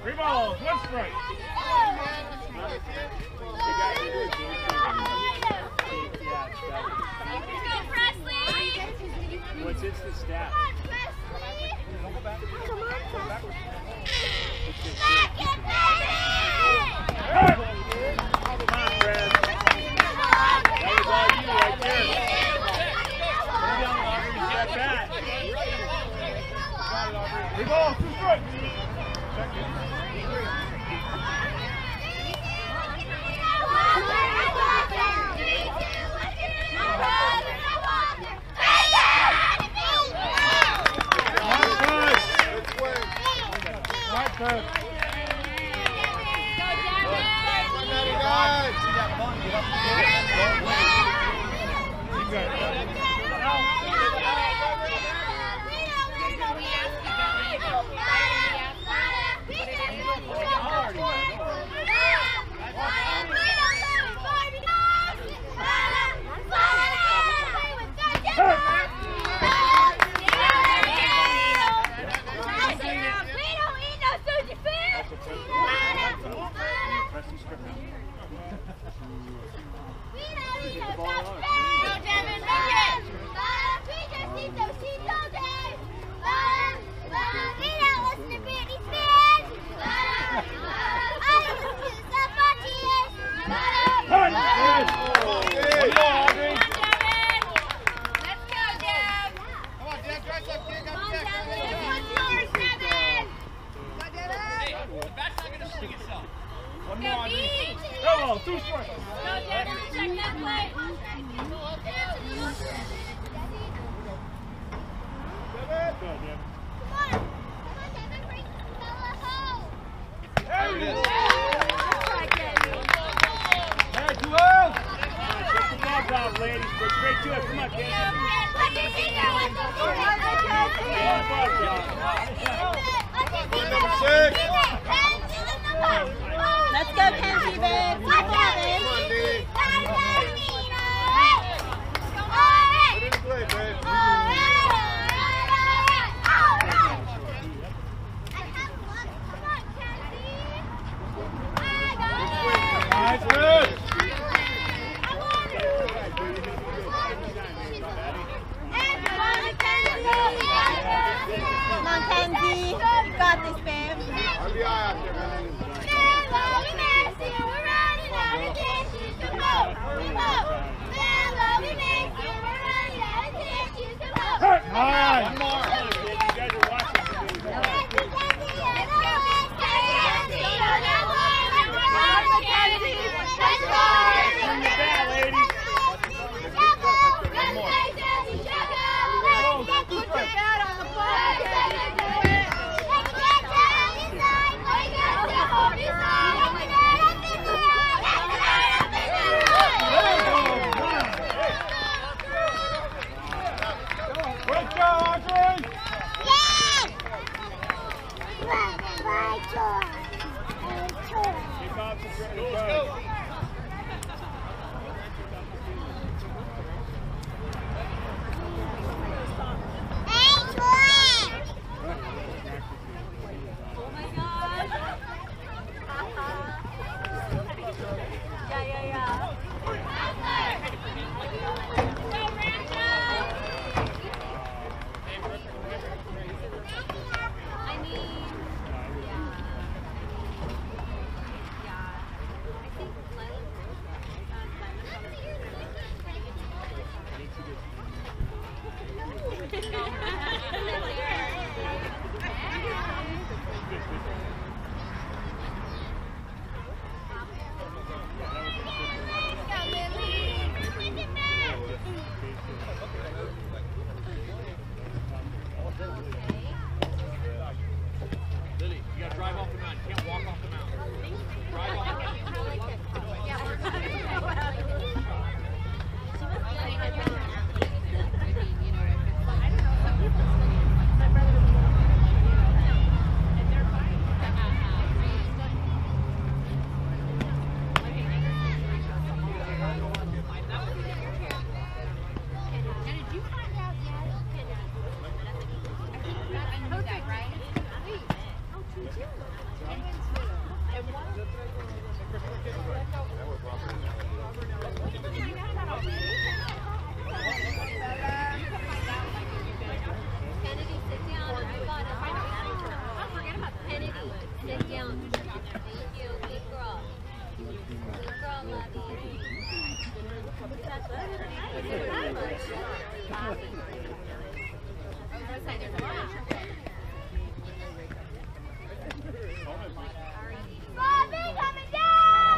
Three balls, one strike. What's instant stat? Don't go back. Come on, Presley. Come on, Fred. That was all you right there. Come on, Aubrey, you got that. Three balls, two strikes. Two strikes. No, Devin, check that play. There it is. Hey, two outs. Get the balls out, ladies. Go straight to it. Come on, Kenzie. Number 6. Let's go, Kenzie, babe. Come on, D. Put it in play, babe. Nice, good. Come on, Kenzie. You got this, babe. I'll be out there, man. Nice. One more. You guys are watching Bring it back, ladies. Great job, Audrey. Keep concentrating. Go. Bobby coming down!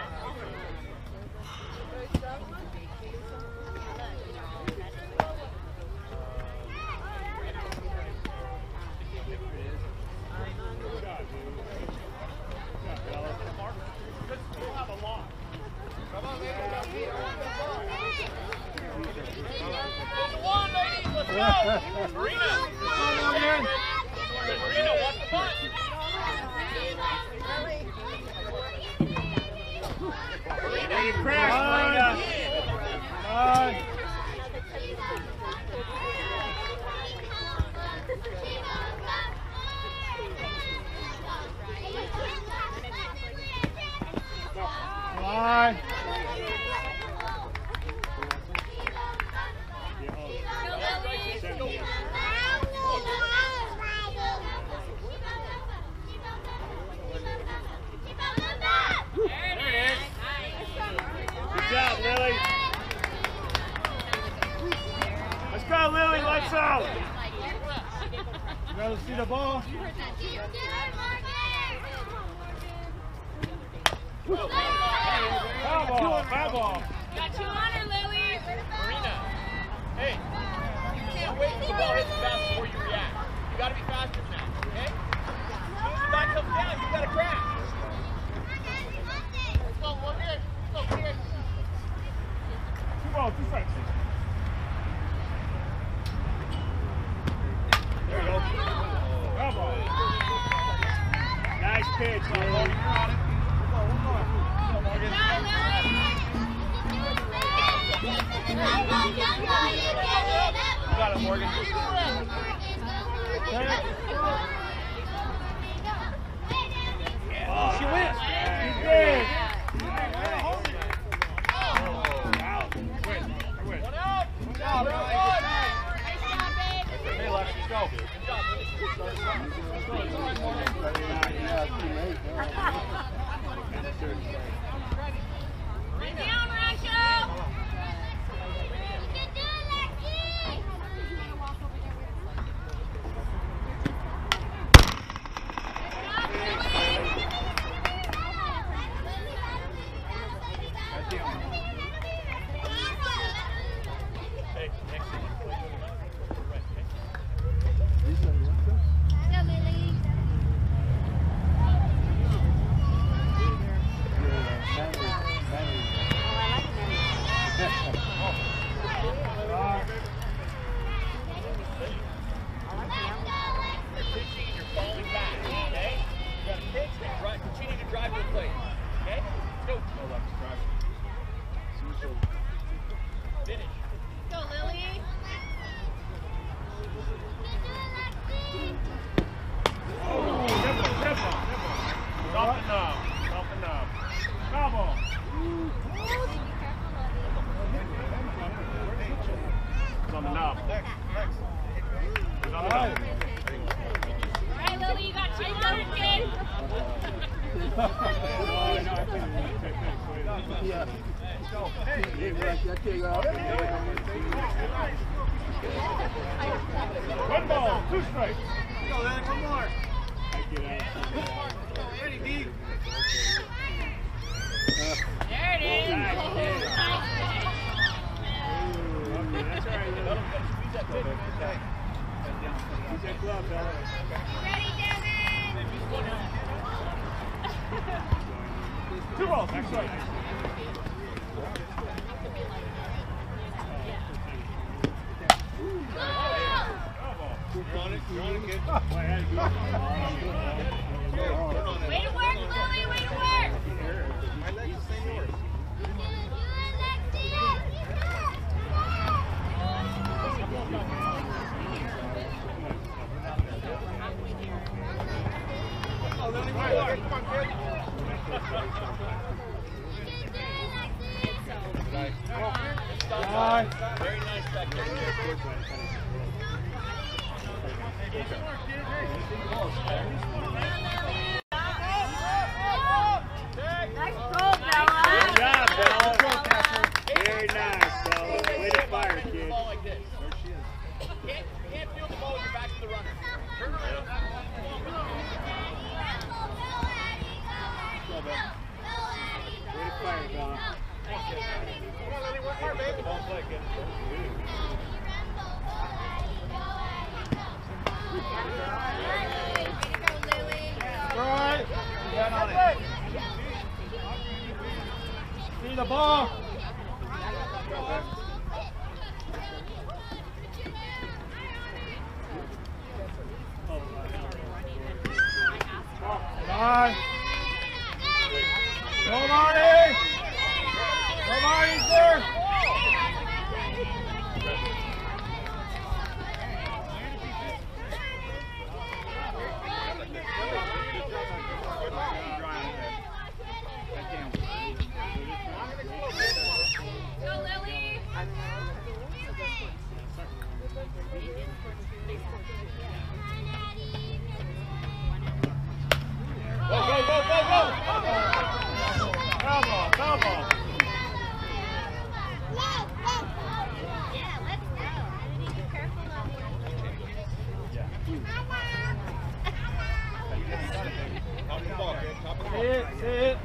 See the ball. Foul ball. Got you on her, Lily. Marina, hey, don't wait till the ball hits the bat before you react. You got to be faster than that, okay? As soon as the bat comes down, you got to crash. Let's go, one here. Let's go, here. 2 balls, 2 strikes. There you go. Foul ball. Nice pitch. Morgan, you're on it. One more. Come on, Morgan. You got it, Morgan. Oh, she wins. She did. One out. Good job, Riley. Hey, Lex, let's go. Good job, Bring down, Rasho. You can do it, Lexi. Hey, next thing. Go, Lily. You're pitching and you're falling back, okay? You got to pitch and drive, continue to drive to the plate, okay? Let's go. Finish. Go, Lily. Off the knob. Off the knob. Foul ball. It's on the knob. It's on the knob. All right, Lily, you got 2 runners, kid. One ball, 2 strikes. Go, Lenny, one more. Ready, deep. There it is. Nice. Nice. That's all right. Squeeze that pitch. Use that glove, fella. Ready, Devin? 2 balls, next strike. You're on it, kid. Way to work, Lily. Way to work. My leg's the same yours. Oh, Lenny, come on, kid. Bye. Very nice back there. Nice throw, Bella. Good job, Bella. Very nice, Bella. the ball. Come on. Go, Marty. Go, Marty, sir. Go, Lily. Go, go, go, go, go! Foul ball, foul ball. Yeah, let's go. Be careful of Top of the ball, kid. Top of the ball. See it, see it.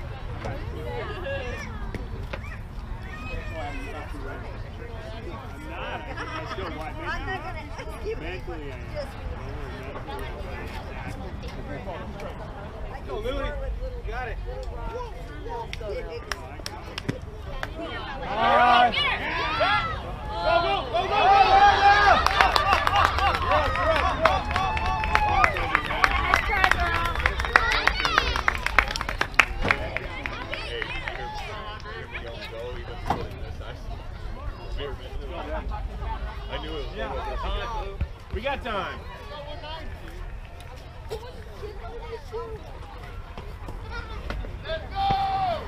I'm not. I still want I'm not gonna keep mentally. Go, Lily. Got it. All right. Go, go, go, go, go! Nice try, girl. I knew it was We got time. Let's go!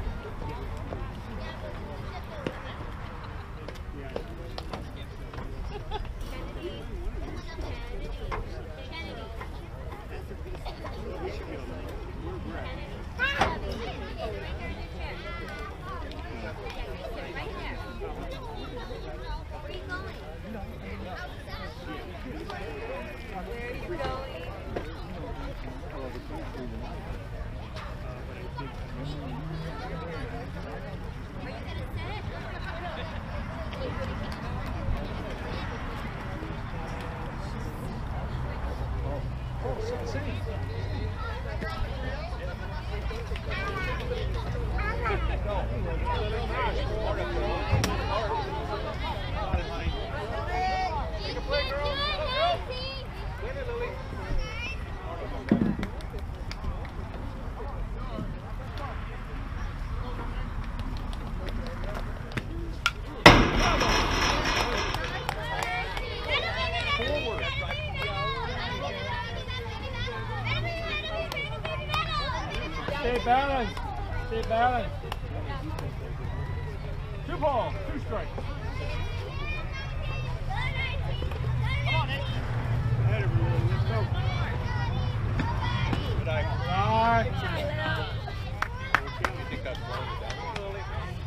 Stay balanced. Stay balanced. 2 balls, 2 strikes. Ahead of her, Lily. Let's go. Good eye. All right. You think that's wrong with that one, Lily?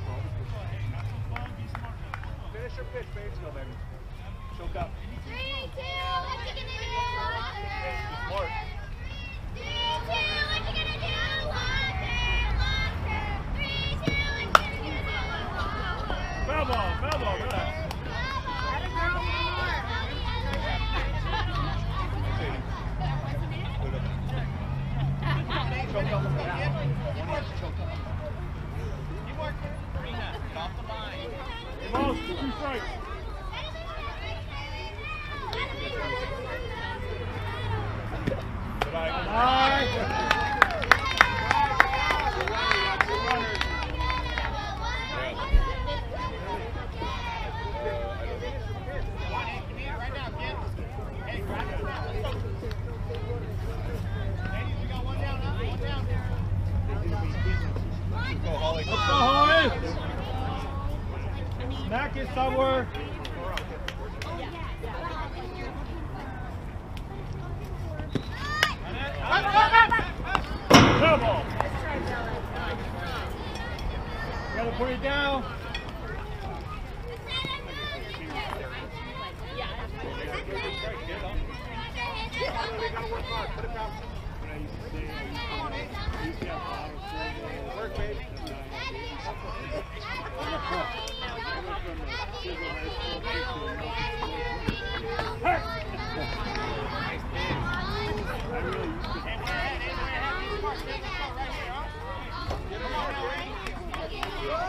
Finish your pitch, baby. Go, baby. Choke up. 3, 2, what you gonna do? Smart. 3, 2, what you gonna do? Walker. 3, 2, what you gonna do? Foul ball, relax. Let a girl Choke up. Keep working. Marina, get off the line. 2 balls, 2 strikes. Good eye. All right. Right now, kid. Hey, grab it now. Let's go. Ladies, we got 1 down, huh? 1 down. Go, Holly. Let's go, Holly. Smack it somewhere. Foul ball. Gotta put it down. They gotta work hard. Put it down. Work, baby. Hey,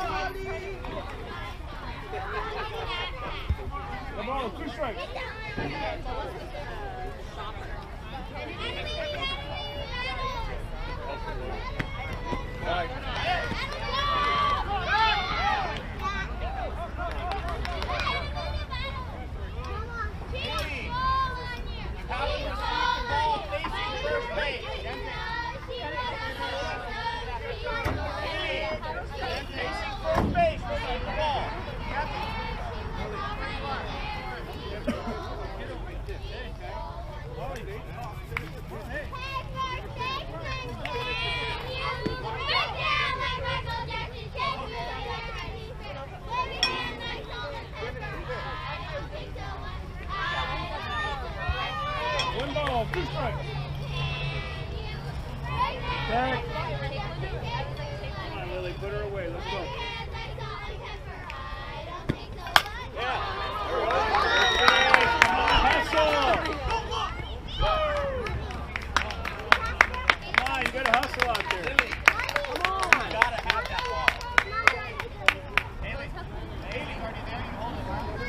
Back. Come on, Lily, put her away. Let's go. Yeah. Hustle. Come on, you gotta hustle out there. Come on. You gotta have that ball. Haley, are you there? You hold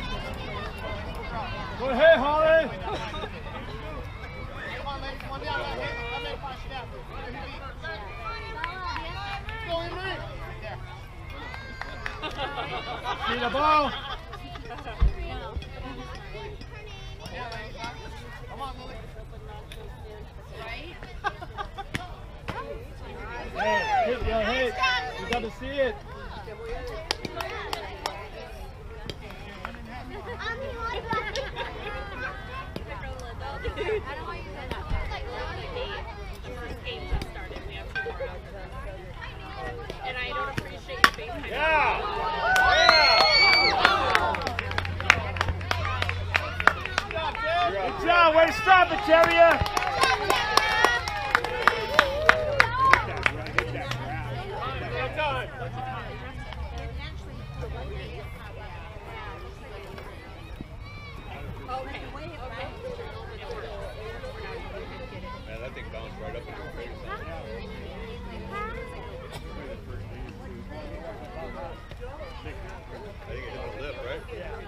it. Go ahead, Holly. Come on, ladies. One down. Let me push it out. Go in, Marie. Right See the ball. Come on, Lily. Hey, hit, yo, hit. You gotta see it. And I don't appreciate your face. Yeah. Good job. Way to stop it, Terrier. Man, that thing bounced right up in your face. I think it hit the lip, right?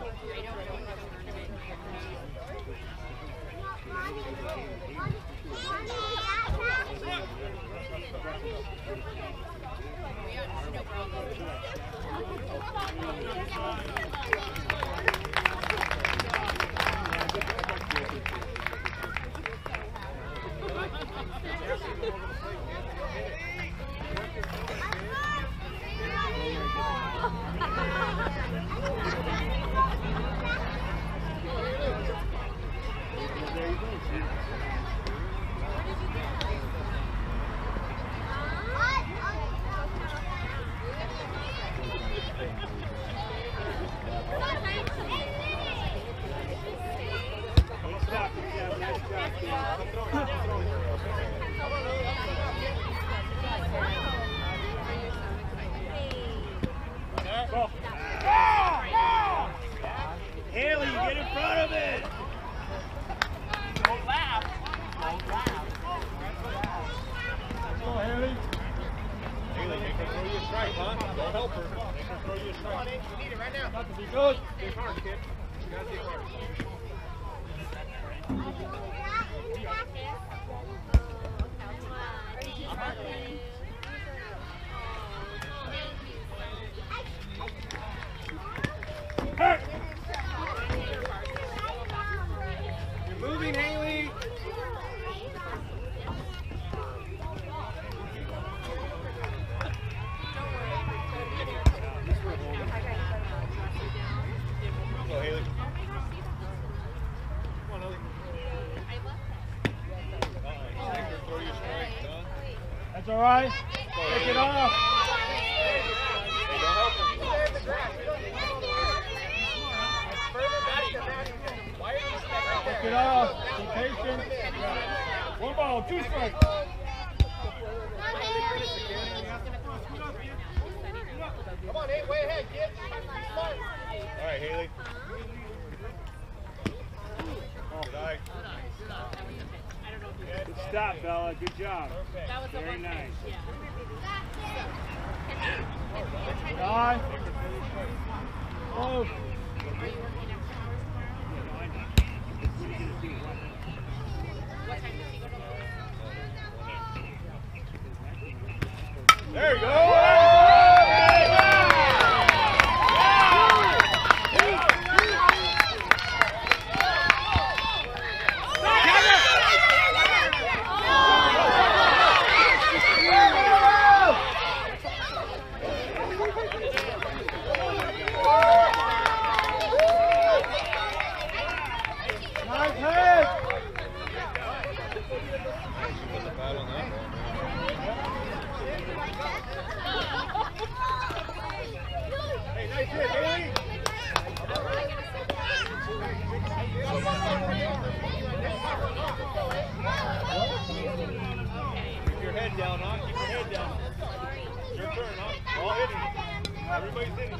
Haley, you get in front of it. Don't laugh. Don't laugh. Go, Haley. Haley, make her throw you a strike, huh? Don't help her. Make her throw you a Come on, strike. Ace. You need it right now. Got to be good. Dig hard, kid. You gotta dig hard. Hey. You're moving, Haley. Go, Haley. Come on, Lily. Make her throw you a strike, son. That's all right. Take it off. Hey, don't help her. Maddie, why are you stuck right Take there? it off. Be patient. One ball, 2 strikes. Come on, Nate, way ahead, kid. Smart. All right, Haley. Good eye. Good stop, Bella. Good job. That was Very nice. Yeah. Good eye. Oh. There you go. Nice hit. Put the bat on that ball, man. head down, huh? Keep your head down. Your turn, huh? All hitting. Everybody's hitting.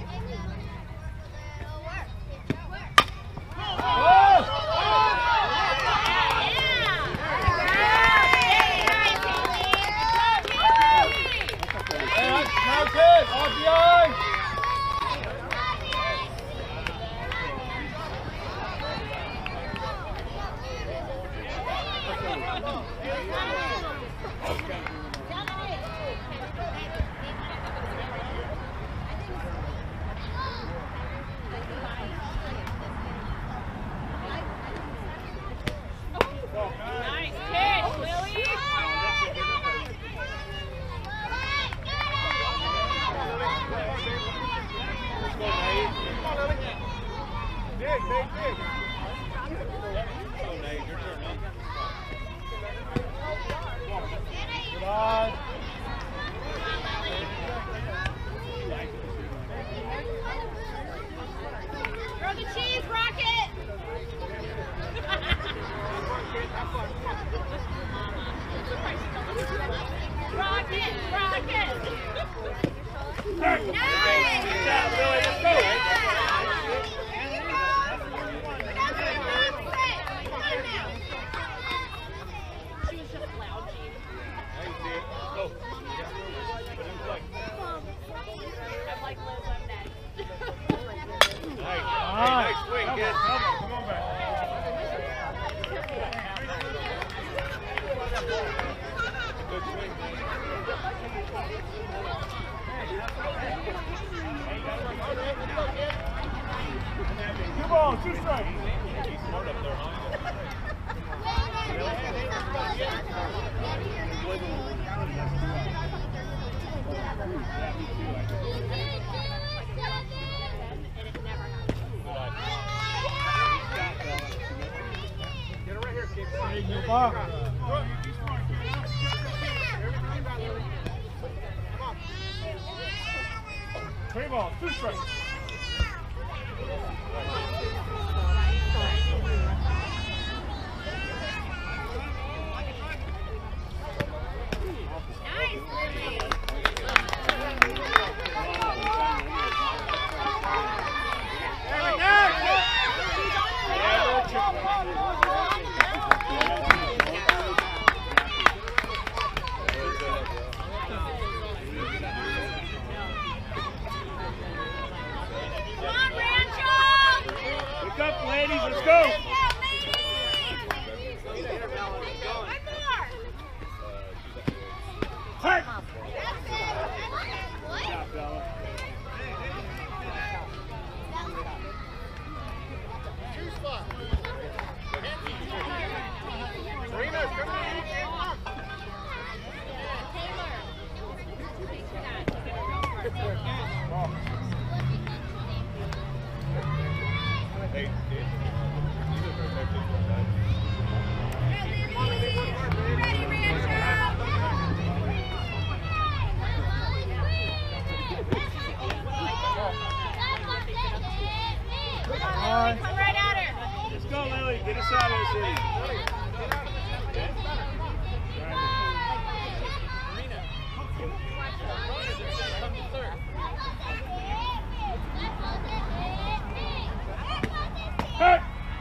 That's it. RBI. Nice catch, Lily. Let's go, Nate. Come on, Lily. Dig, dig, dig. Go, Nate. Your turn, man. Good eye. Throw the cheese, Rocket. Rocket, Rocket. Nice. Good job, Lily. Let's go. She was just loud, Gene. Now you see it. Go. Put it in play. I'm like Liz, I'm next. Nice. Hey, nice swing. Good. Come on back. Good swing. Two balls, two strikes. He's smart up there, huh? Get it right here, kid. Good ball. Three balls, two strikes. Nice, Lily. Come on, Rancho. Wake up, ladies, let's go. One more. Hey. Serena, come on. Hey, kid. Ready, Rancho. Come right at her. Let's go, Lily. Get us out of this city. Hey.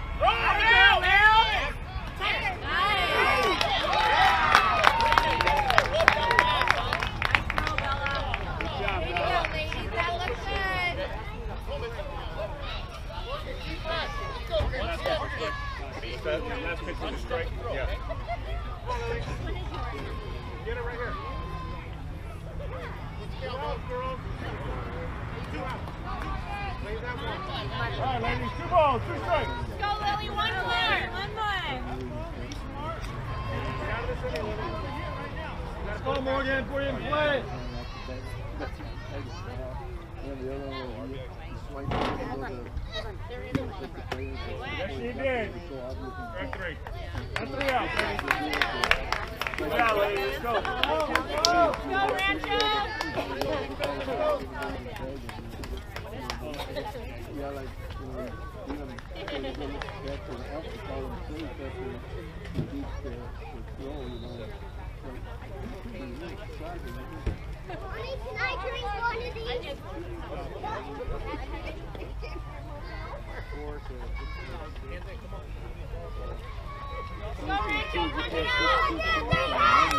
Last pitch was a strike. Yeah. Get it right here. Go, girls. Two out. Lay that one. All right, ladies, two balls, two strikes. Go, Lily, one more. One more. Get out of this inning, Lily. Let's go, Morgan. Put it in play. Yes, she did. Right three. That's three out, ladies. Good job, ladies. Let's go. Go, Rancho. Yeah, like, even after the alcohol and food, after you beat the throw, Can I drink one of these? Go, Rachel, come it out!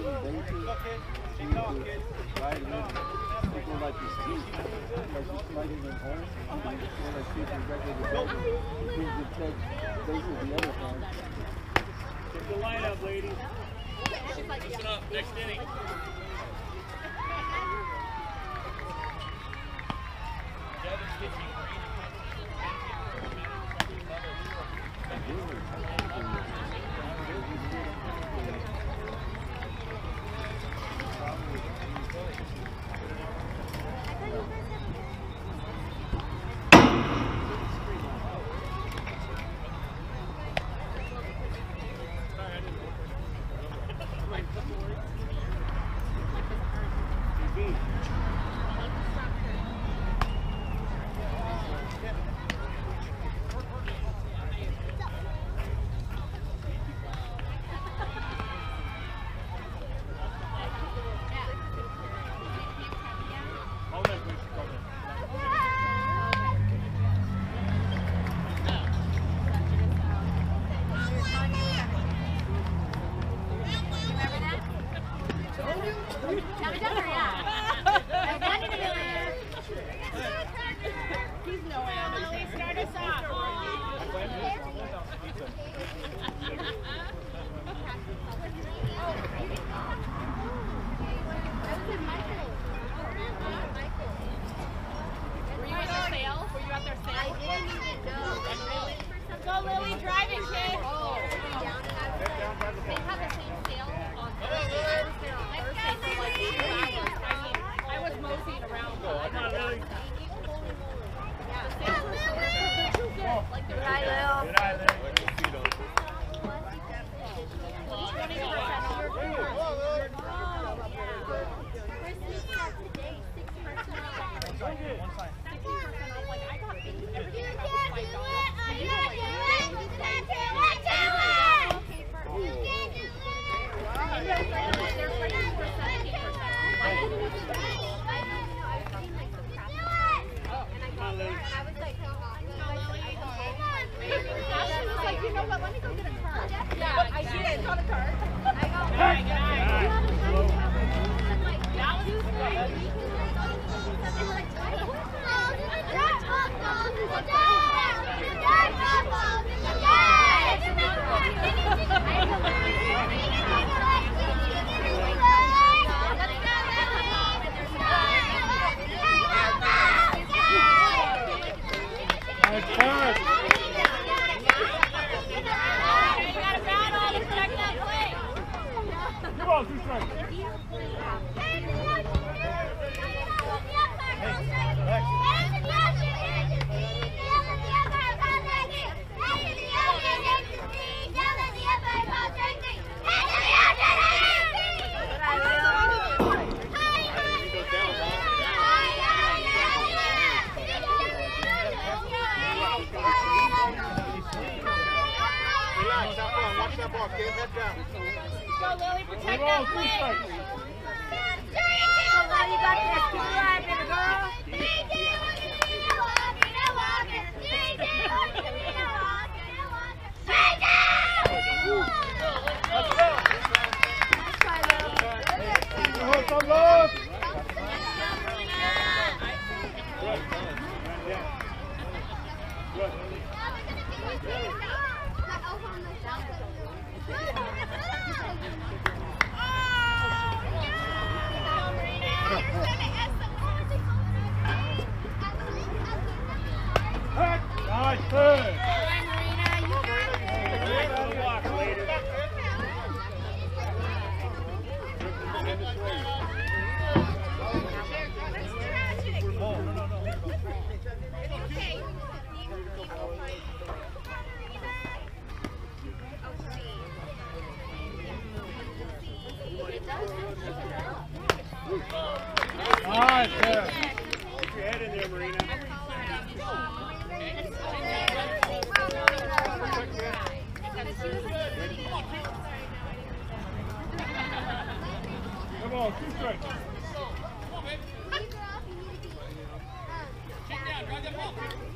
Like this too. Like she's sliding them home. And you just want to see if you're ready to go. Brings the touch. Faces the other hand. Get the line up, ladies. Listen up, next inning. Devin's pitching. ball, 2 strikes. Check down, drive that ball.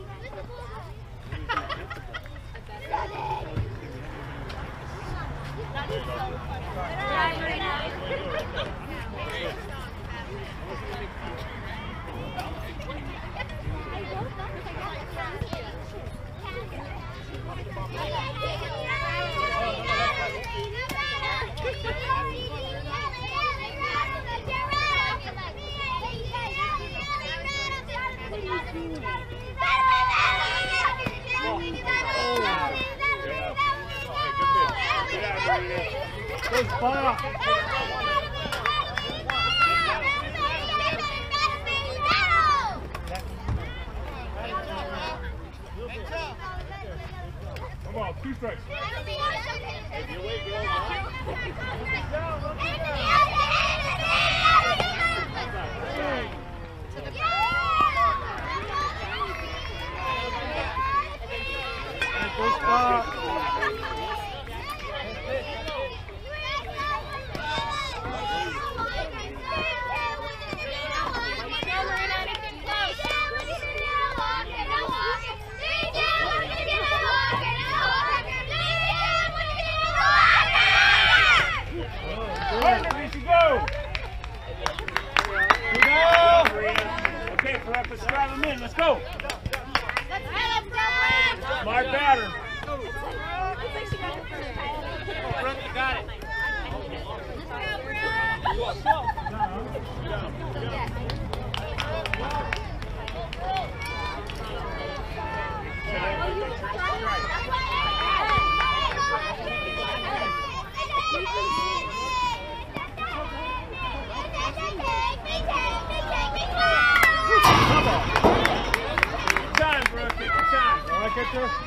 Good ball. Come on, 2 strikes. Good spot. Okay, Prep, let's drive him in. Let's go. Smart batter. Brooke, you got it. Time, Brooke. Take your time. All right, get there.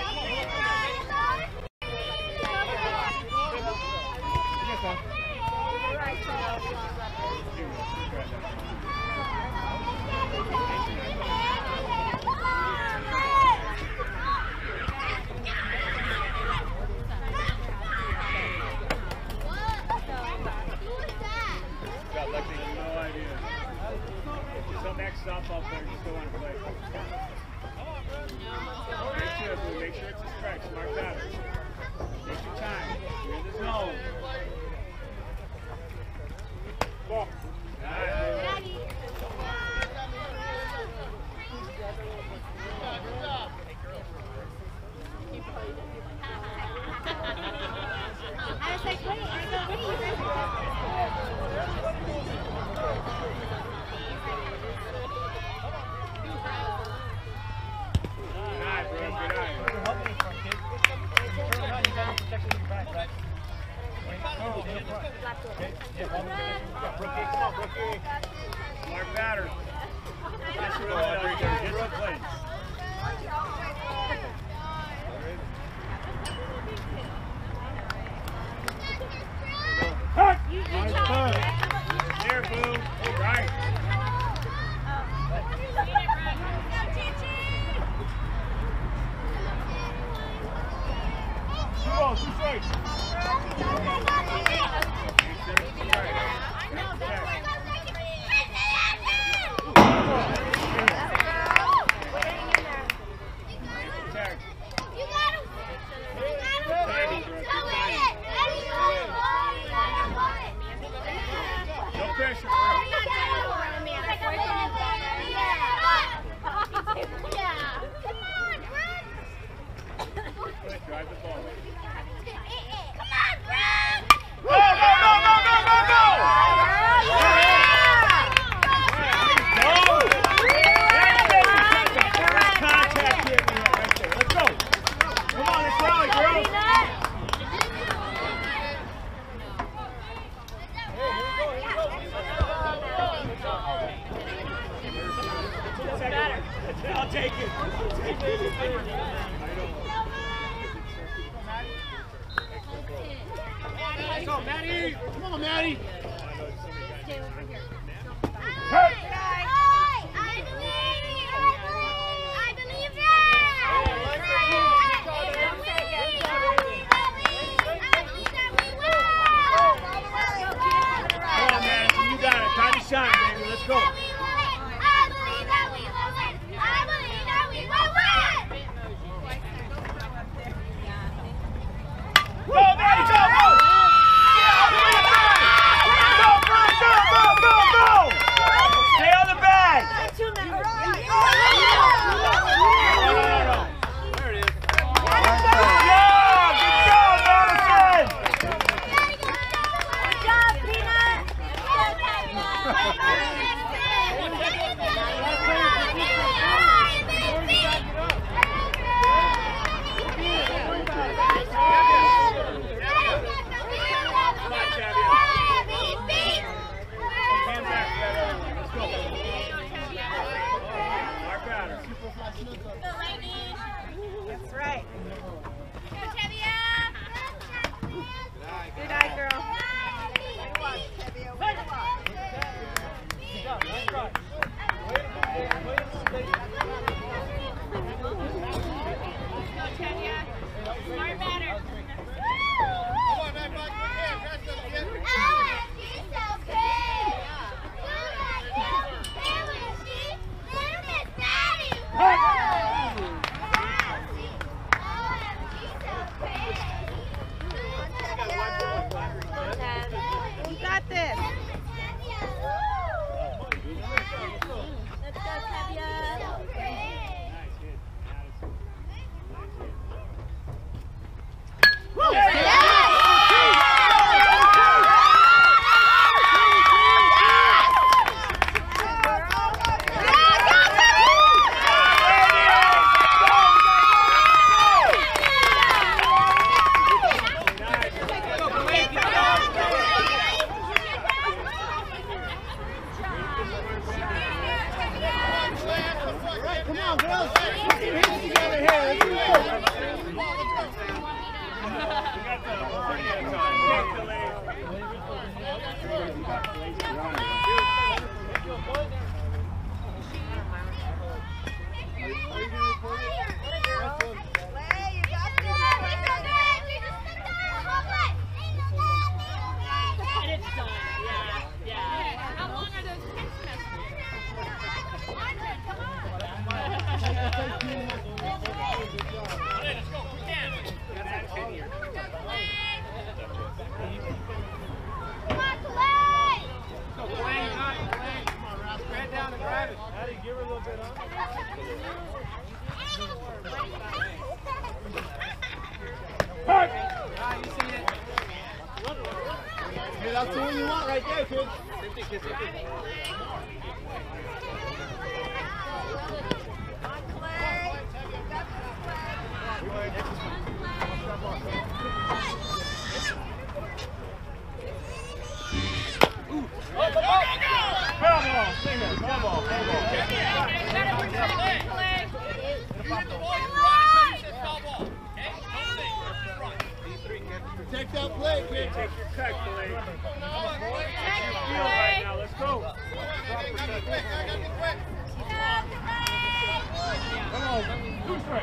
Softball player, you still want to play. Make sure it's a strike. Smart batter. Take your time. You're in the zone. Ball. I was like, wait, Smart batter. That's really out there. Get the place. Cut! Nice punt. There, Boo. Right. 2 balls, 2 strikes. No pressure. Drive the ball. Come on, Brad! Go, go, go, go, go, go, go! First contact hit we had right there. Let's go. Come on, let's rally, girls. I'll take it. Let's go, Maddie. Come on, Maddie. Hey! Come on, man. shine, baby. Let's go. I believe that we will win. I believe that we will win. Go, baby, go, go! Go! Stay on the bag! There it is. Good job, Madison! Good job, Peanut. Hand back to that other one. Let's go. Mark Batter. That's right. Good eye, girl. Smart batter. Come on, man, Mike. Rest of the kid. You got this. Let's go, Tevya. Come on, girls. Put your hands together here. Let's go. And it's done. Yeah. How long are those text Spread down and grab it. Give her a little bit of. Hey, that's the one you want right there, kid. Come on, Singer. Come on. Protect that play, kid. Take your cut, Clay. Feel right now. Let's go. Come on. Who's right?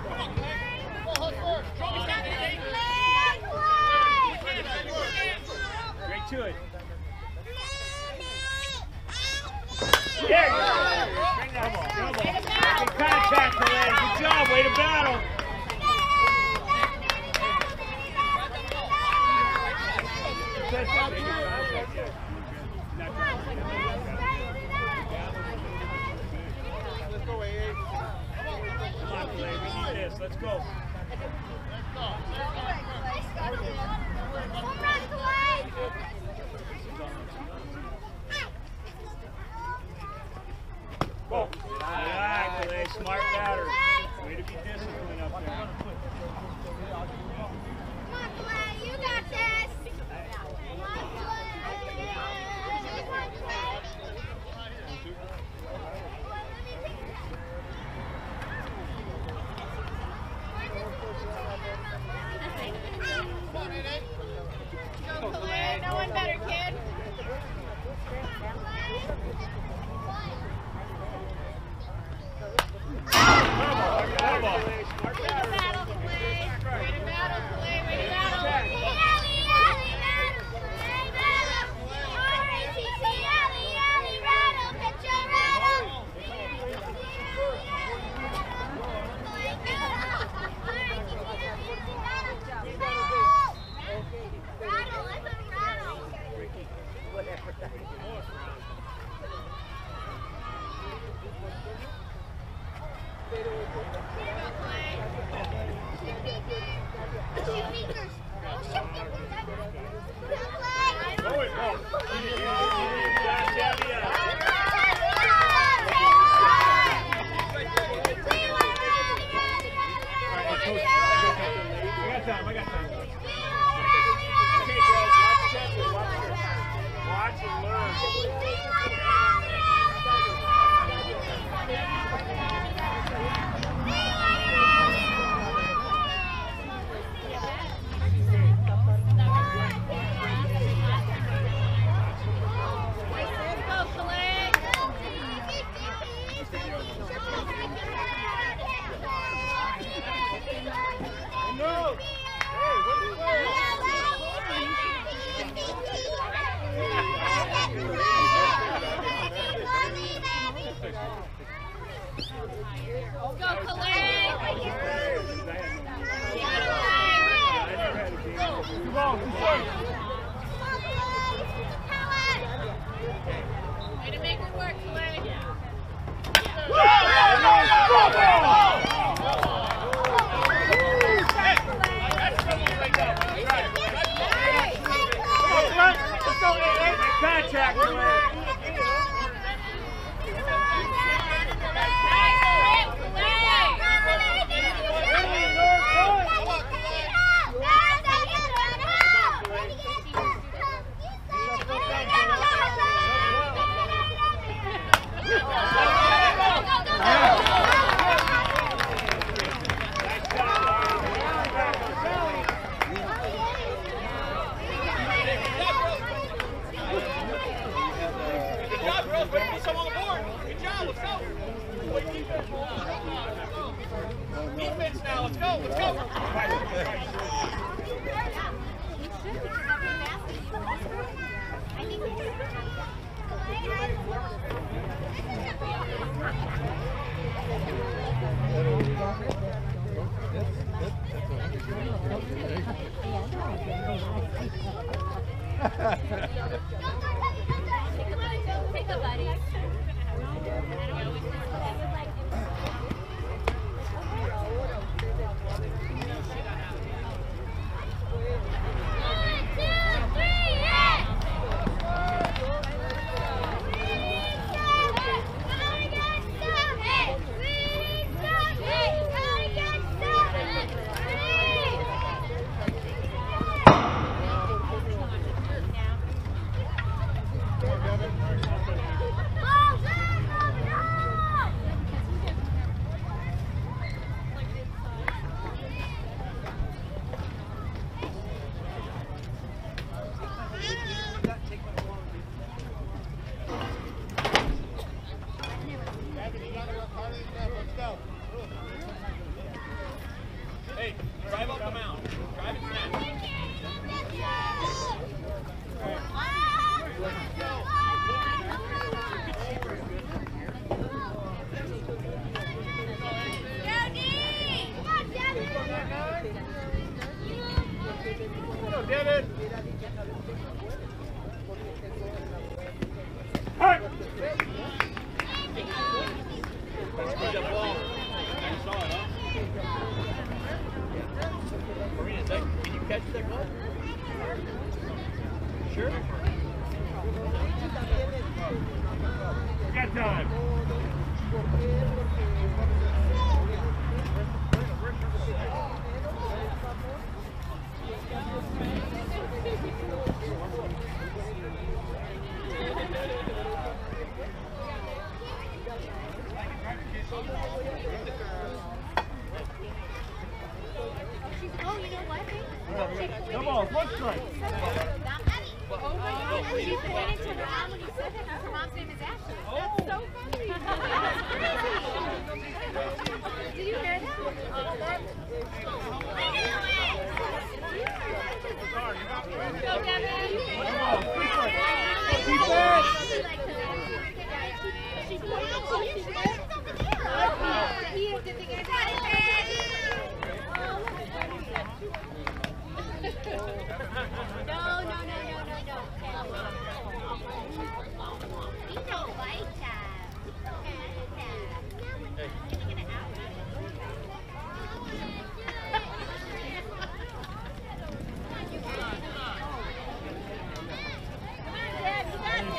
Straight to it. Yeah. Come on. Good contact, Clay. Good job. Way to battle. Let's go, AA. Come on, Clay. We need this. Let's go. Go. All right, Clay. Smart batter. Way to be disciplined up there. You got this. Come on, Come on, AA. Clay.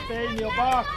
stay in your box.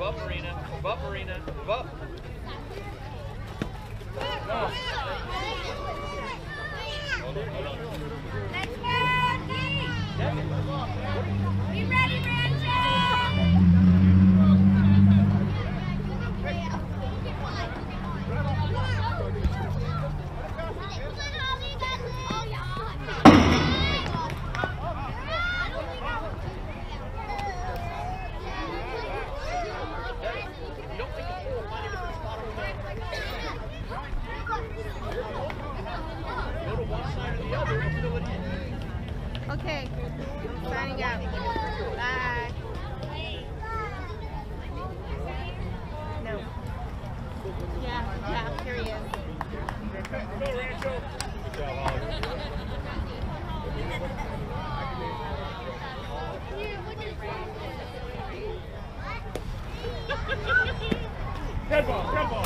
up, Marina. Move up, Marina. Move up. Let's go, Be ready, Rancho! Okay, signing out. Bye. No. Yeah, here he is. Go, Rancho. Dead ball, dead ball.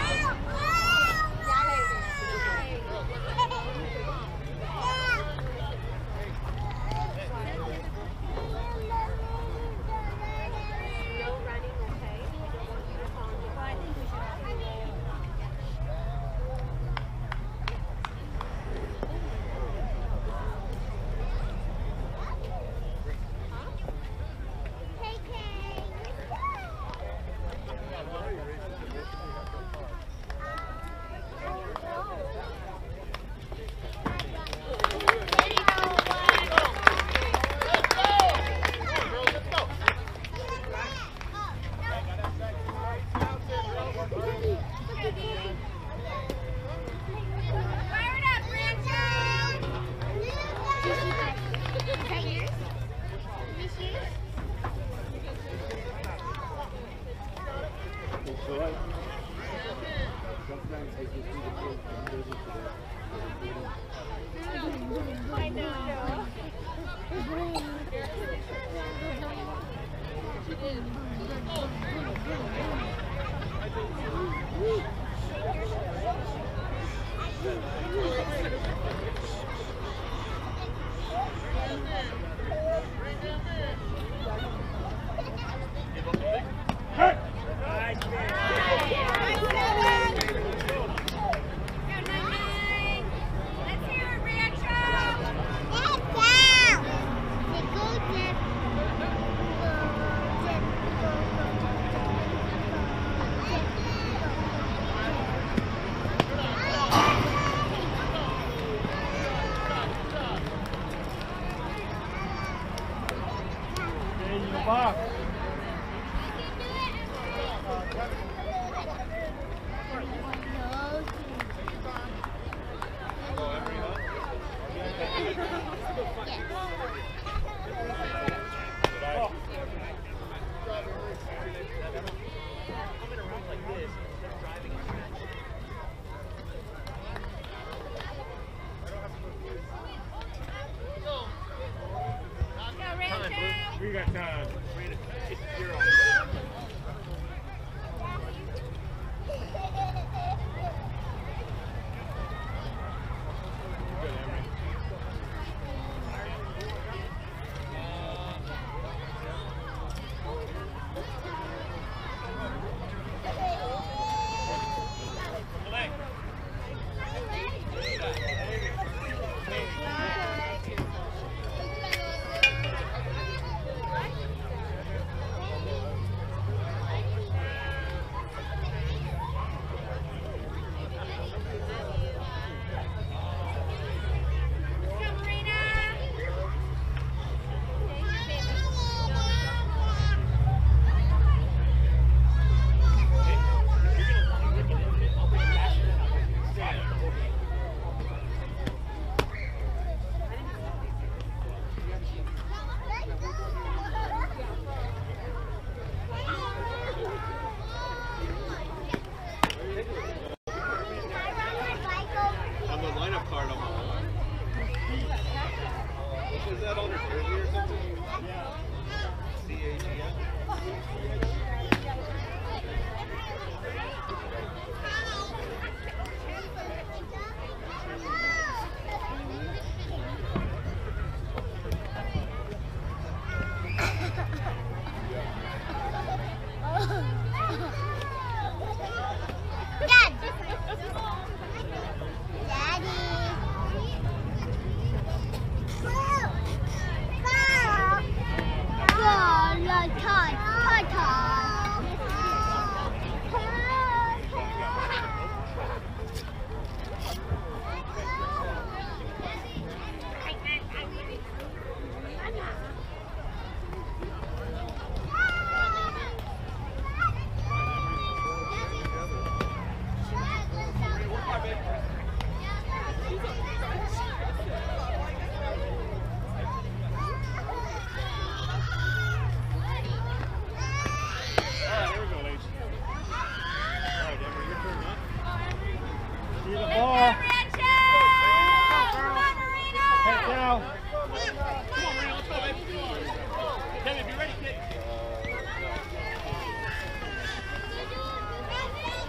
Box. We got time.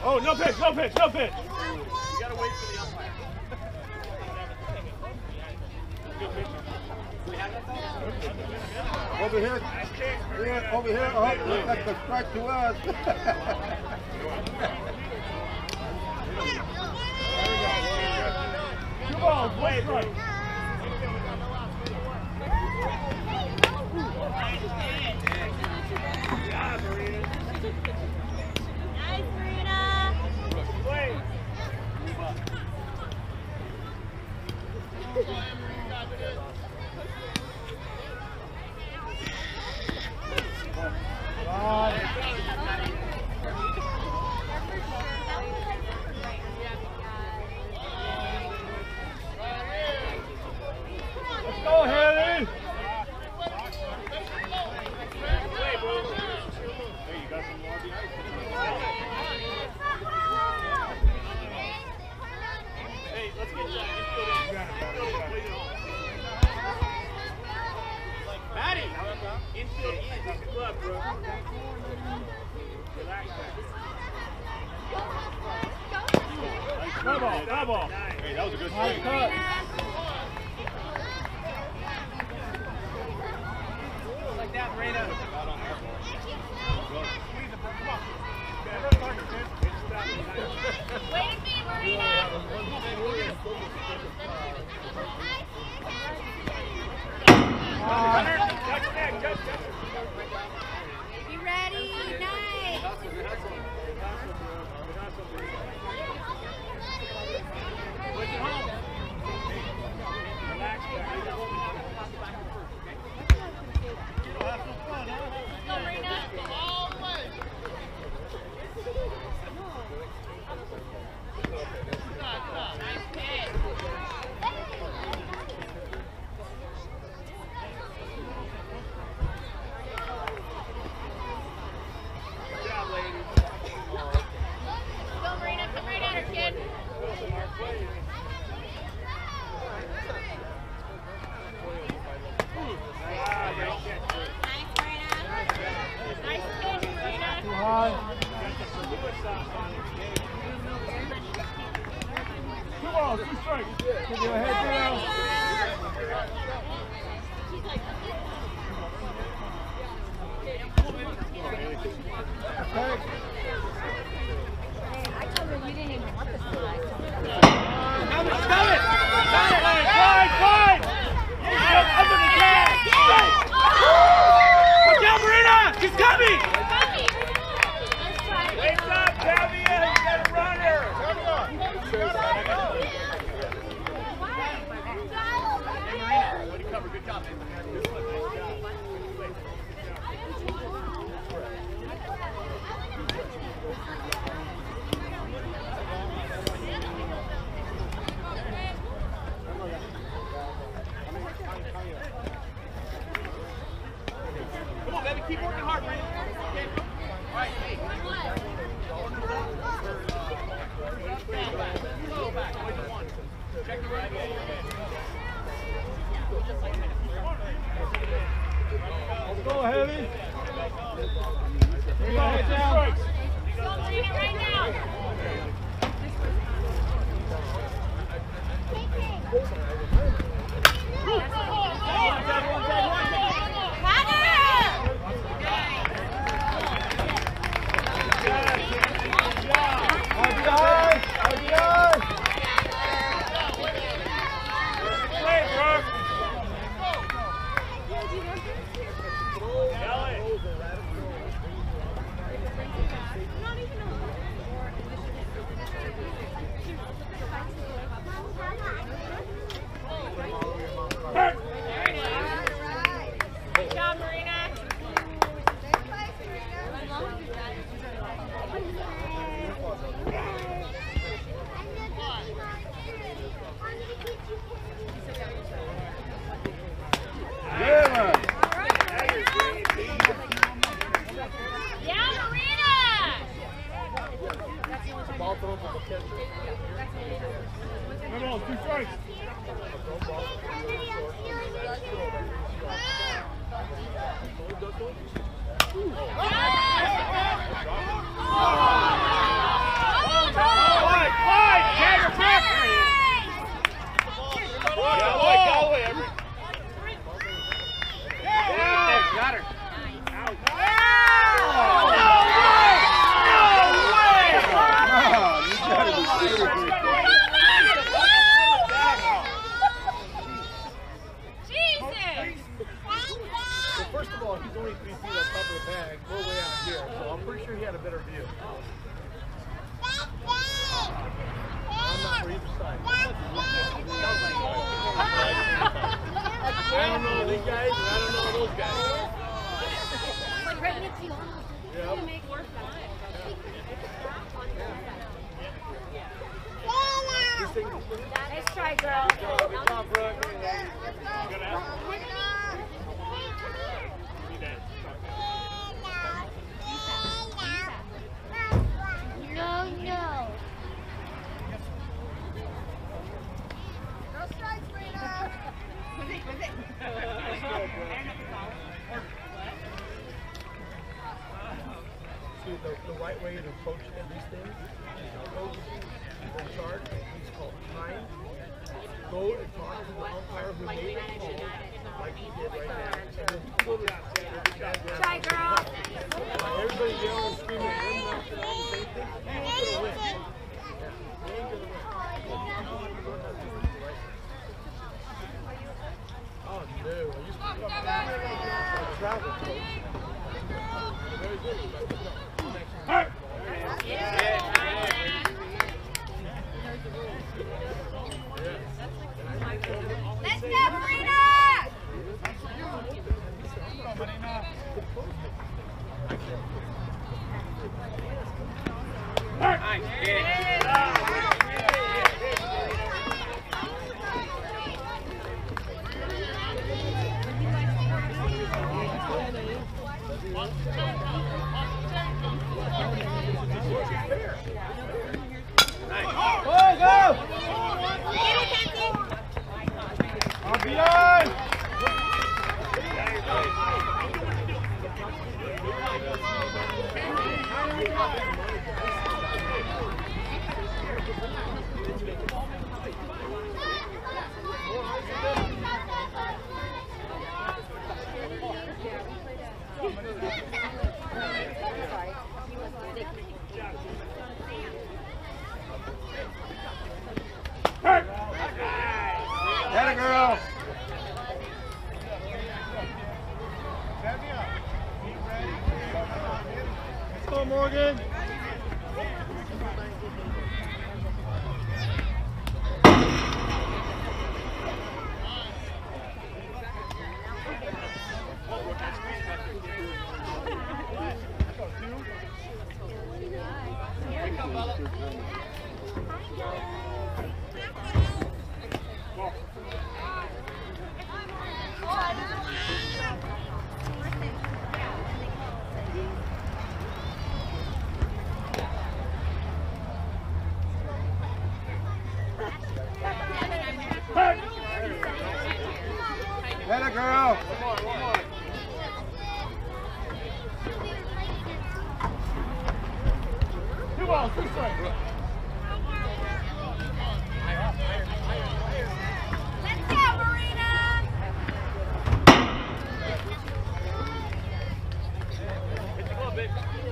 Oh, no pitch, no pitch, no pitch. You gotta wait for the umpire. Over here. Yeah, over here. Oh, that's a strike to us. 2 balls, wait, right. Nice, Marina. Wait. Let's go, Haley. Hey, let's get that. Maddie, infield in. Good luck, bro. Relax, Double. Hey, that was a good Nice swing. cut. like that, Marina. Way to be, Marina. You ready? Nice. Go, Marina. Nice hit. Go, Marina. Come right at her, kid. Nice, Marina. Nice pitch, Marina. Too high. 2 balls, 2 strikes. Give you a head down. I told her you didn't even want this slide. Fine. Under the gas. Watch out, Marina. She's coming. Face up, Tavia. You got a runner. Way to cover. Good job, man. Come on, baby. Keep working hard, Brandon. Okay. All right, hey. Go back. What do you want? Check the right. Let's go, Haley. Give you a head down. Go, Marina, right now. Good job, Marina. Yeah. Yeah, Marina. Come on, 2 strikes. pretty sure he had a better view. I'm not for either side. I don't know these guys, and I don't know those guys. Like right next to you. Yeah. Nice try, girl. Good job, Brooke. No, no. No strikes, Brina. See, the right way to approach these things is the chart. He's called time. Go and talk to the umpire who made it call, like he did right now. And then pull it out. Try, girl. Everybody yelling and screaming at him now for the same thing. He ain't gonna win. Yeah, he ain't gonna win. Oh no, I used to travel coach. Very good. Hey! Let's go, Brina! That a girl. Let's go, Morgan. That a girl. One more. Two balls, 2 strikes. Let's go, Marina! Hit the glove, babe.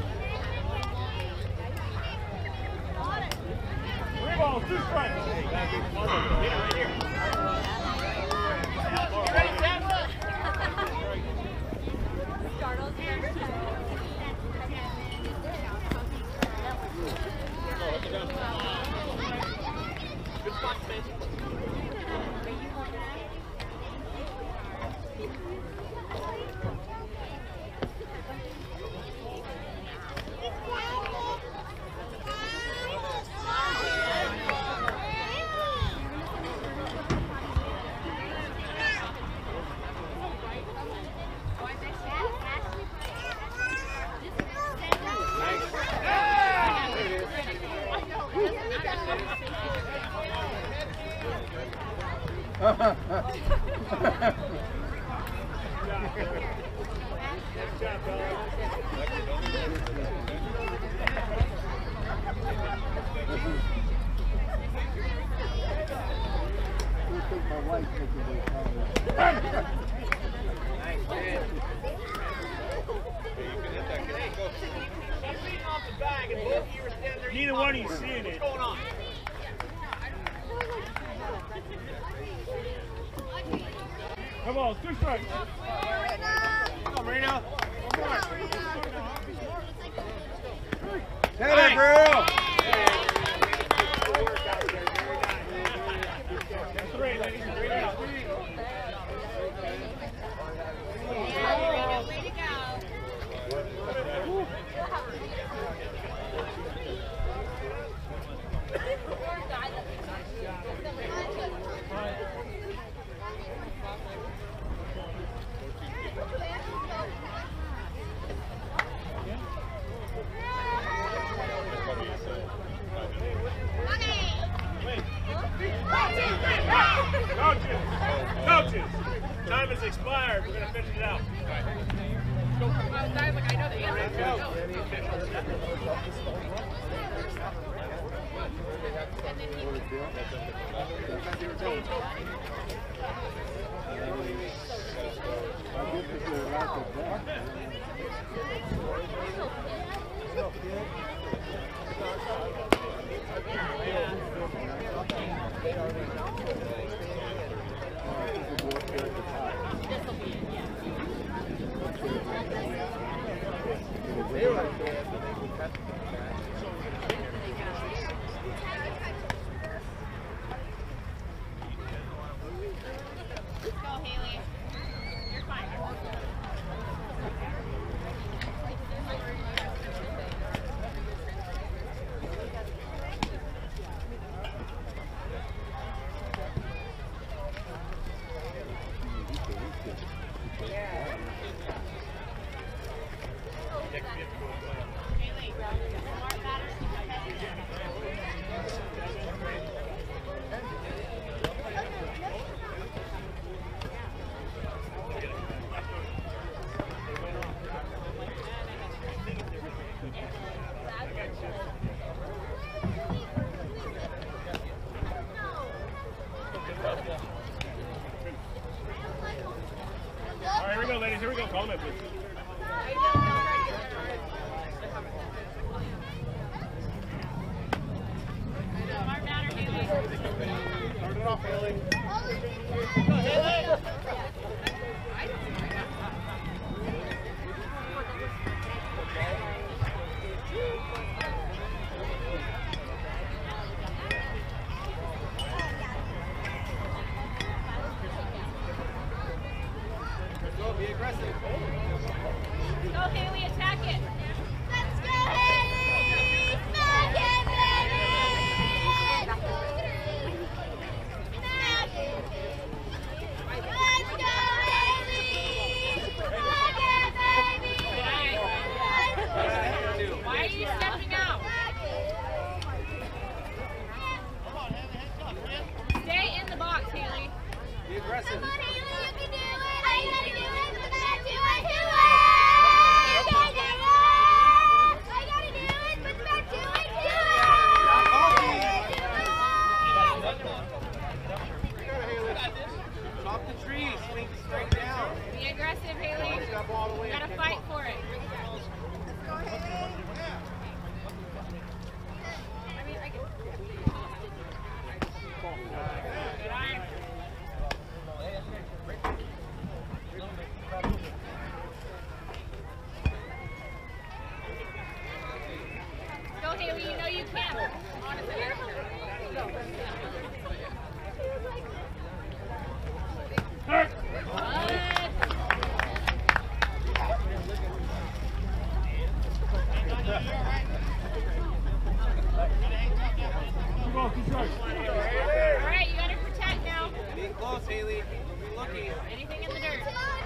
3 balls, 2 strikes. Hit it right here. You ready, Sam? Startles here. Good spot, Spence. Neither one of you seeing it. What's going on? Come on, 2 strikes. Come on, Marina. One more. All right, here we go, ladies. Here we go. Call them in, please. Start it off, Haley. Go, Haley! Go, be aggressive. Go, Haley, attack it. Let's go, Haley! Smack it, baby! Smack it! Let's go, Haley! Smack it, baby! Why are you stepping out? Stay in the box, Haley. Be aggressive. Come on, Haley, you can do it! I gotta do it! Put back to it! Do it! I gotta do it! Put back to it! Do it! Off the tree, swing straight down. Be aggressive, Haley. Step all the way. You gotta fight for it. Good iron. Go, Haley. You know you can. Honestly. Hey! Come on, keep trying. All right, you gotta protect now. Be close, Haley. Be looking. Anything in the dirt.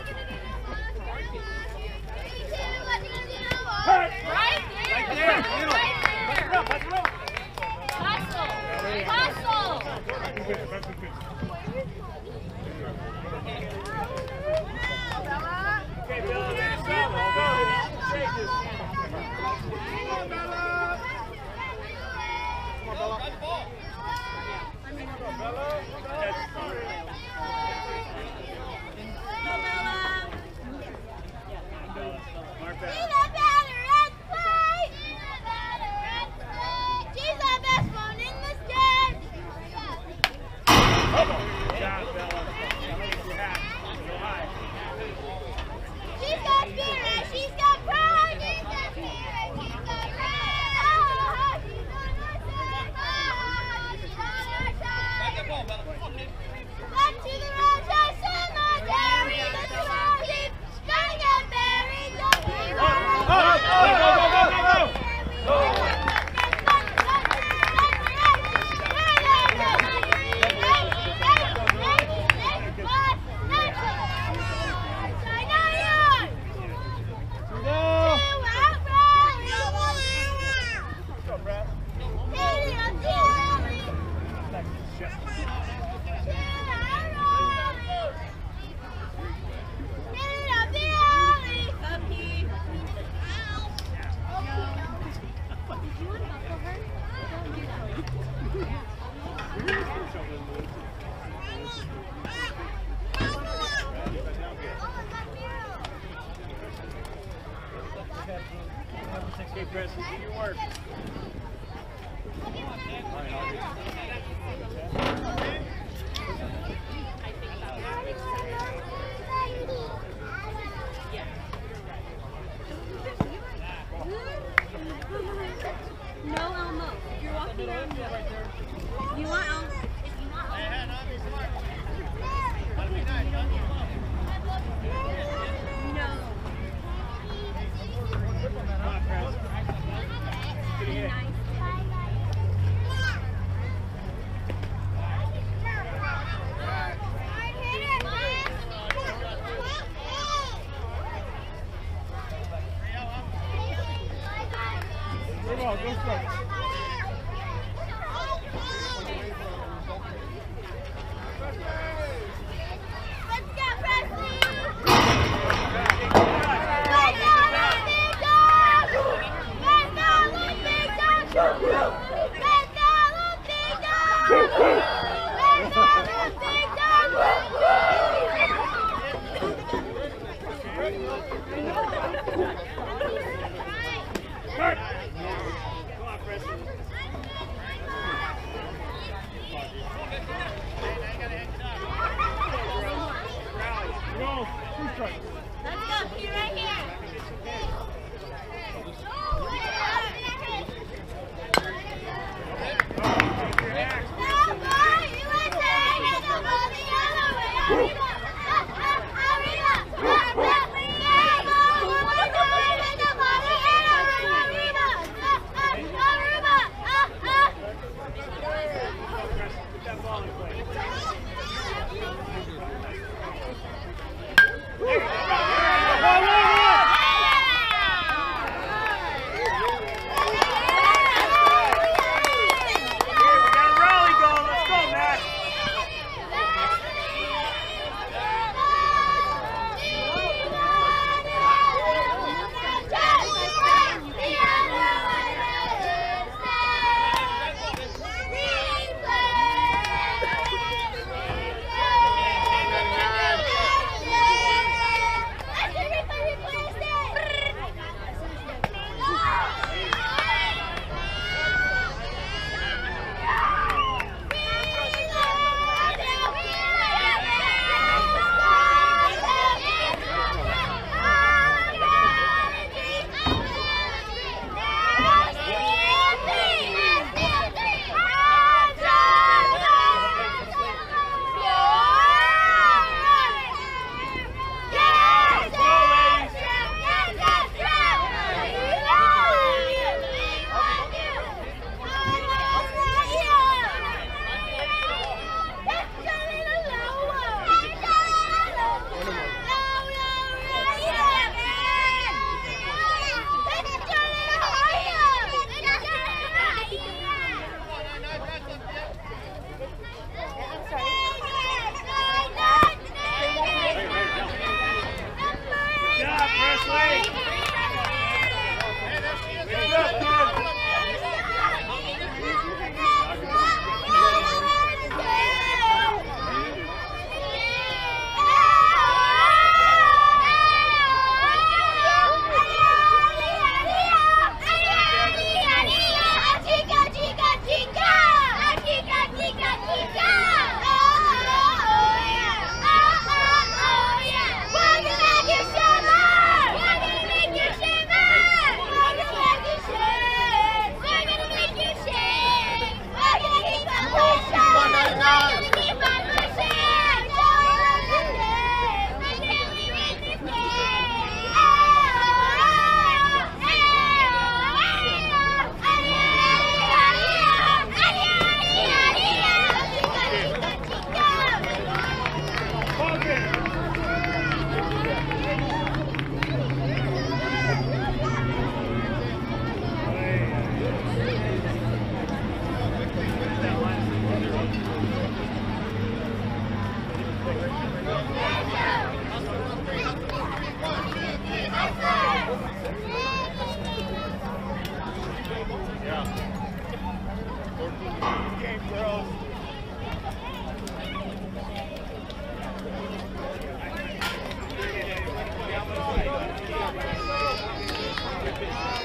Hey! Right there. Right there, middle. Right there. Pass it up. Hustle. Hustle. Back to the pitch, back to the pitch. Okay, Bella, man, stop. Go. Take this. Come on, Bella. Come on, Bella. Run the ball. Bella. Yes. Okay, Preston, do your work. No Elmo. If you're walking around, no. You want Elmo? If you want Elmo. No. Come on, Preston. Get ahead. Nice. Come on, go start. Let's go, Presley! Come on, Preston.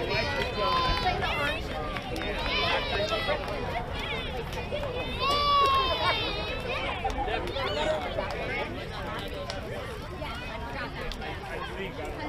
I think